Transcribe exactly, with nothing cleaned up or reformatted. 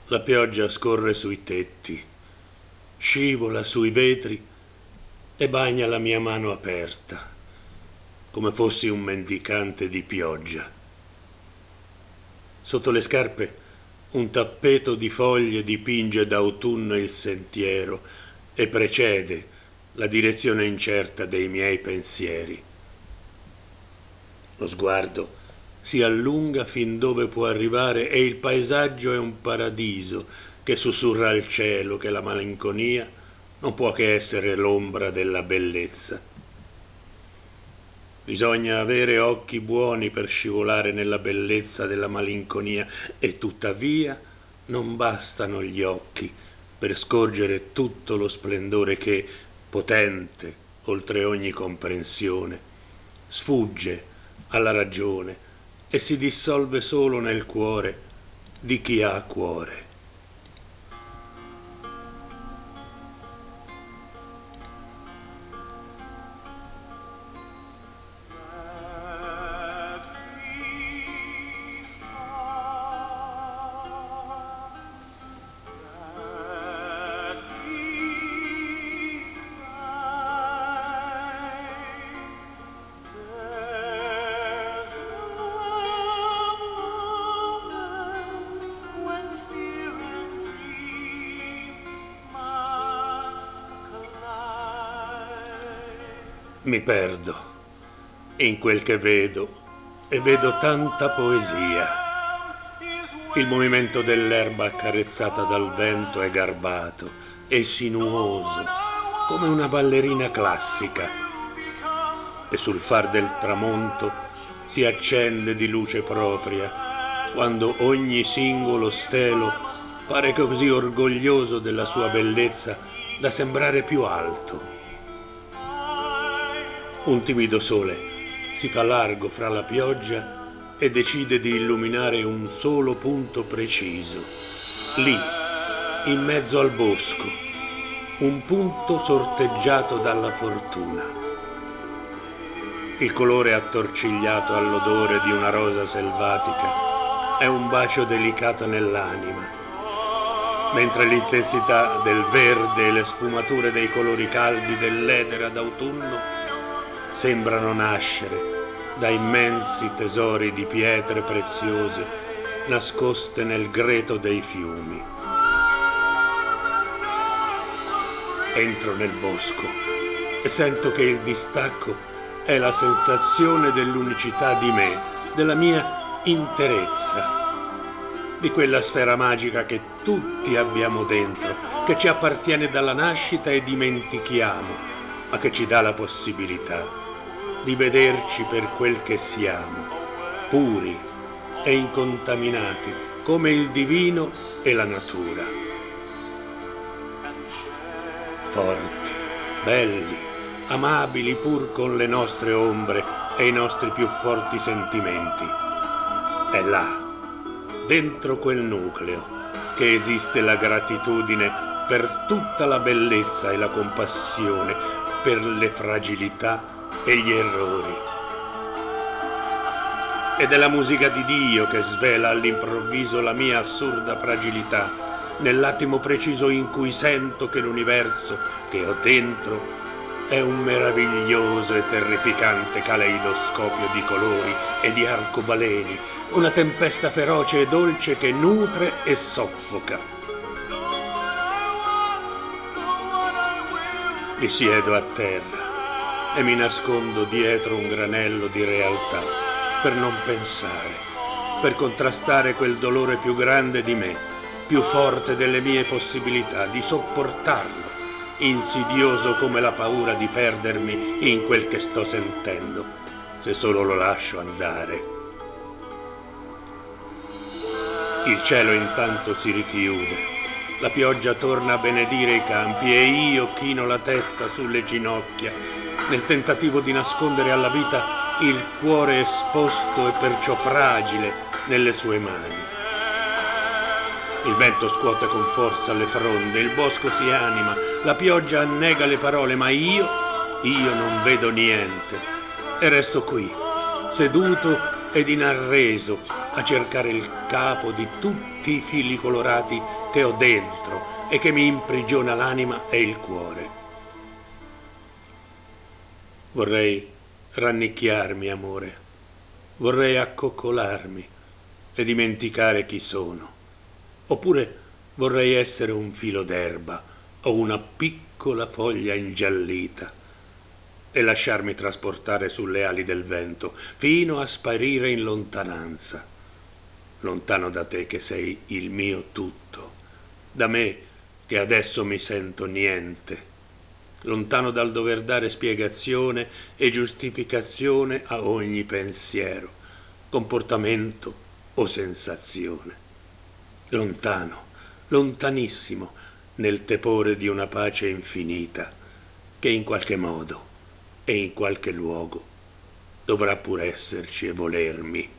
La pioggia scorre sui tetti, scivola sui vetri e bagna la mia mano aperta, come fossi un mendicante di pioggia. Sotto le scarpe un tappeto di foglie dipinge d'autunno il sentiero e precede la direzione incerta dei miei pensieri. Lo sguardo si allunga fin dove può arrivare e il paesaggio è un paradiso che sussurra al cielo che la malinconia non può che essere l'ombra della bellezza. Bisogna avere occhi buoni per scivolare nella bellezza della malinconia e tuttavia non bastano gli occhi per scorgere tutto lo splendore che, potente oltre ogni comprensione, sfugge alla ragione e si dissolve solo nel cuore di chi ha cuore. Mi perdo in quel che vedo e vedo tanta poesia. Il movimento dell'erba accarezzata dal vento è garbato e sinuoso come una ballerina classica e sul far del tramonto si accende di luce propria quando ogni singolo stelo pare così orgoglioso della sua bellezza da sembrare più alto. Un timido sole si fa largo fra la pioggia e decide di illuminare un solo punto preciso, lì, in mezzo al bosco, un punto sorteggiato dalla fortuna. Il colore attorcigliato all'odore di una rosa selvatica è un bacio delicato nell'anima, mentre l'intensità del verde e le sfumature dei colori caldi dell'edera d'autunno sembrano nascere da immensi tesori di pietre preziose nascoste nel greto dei fiumi. Entro nel bosco e sento che il distacco è la sensazione dell'unicità di me, della mia interezza, di quella sfera magica che tutti abbiamo dentro, che ci appartiene dalla nascita e dimentichiamo, ma che ci dà la possibilità di vederci per quel che siamo, puri e incontaminati come il divino e la natura. Forti, belli, amabili pur con le nostre ombre e i nostri più forti sentimenti. È là, dentro quel nucleo, che esiste la gratitudine per tutta la bellezza e la compassione per le fragilità e gli errori. Ed è la musica di Dio che svela all'improvviso la mia assurda fragilità, nell'attimo preciso in cui sento che l'universo che ho dentro è un meraviglioso e terrificante caleidoscopio di colori e di arcobaleni, una tempesta feroce e dolce che nutre e soffoca. Mi siedo a terra e mi nascondo dietro un granello di realtà per non pensare, per contrastare quel dolore più grande di me, più forte delle mie possibilità di sopportarlo, insidioso come la paura di perdermi in quel che sto sentendo, se solo lo lascio andare. Il cielo intanto si richiude, la pioggia torna a benedire i campi e io chino la testa sulle ginocchia nel tentativo di nascondere alla vita il cuore esposto e perciò fragile nelle sue mani. Il vento scuote con forza le fronde, il bosco si anima, la pioggia annega le parole, ma io, io non vedo niente e resto qui, seduto ed inarreso a cercare il capo di tutti i fili colorati che ho dentro e che mi imprigiona l'anima e il cuore. Vorrei rannicchiarmi, amore, vorrei accoccolarmi e dimenticare chi sono, oppure vorrei essere un filo d'erba o una piccola foglia ingiallita e lasciarmi trasportare sulle ali del vento fino a sparire in lontananza, lontano da te che sei il mio tutto, da me che adesso mi sento niente, lontano dal dover dare spiegazione e giustificazione a ogni pensiero, comportamento o sensazione, lontano, lontanissimo nel tepore di una pace infinita che in qualche modo e in qualche luogo dovrà pur esserci e volermi.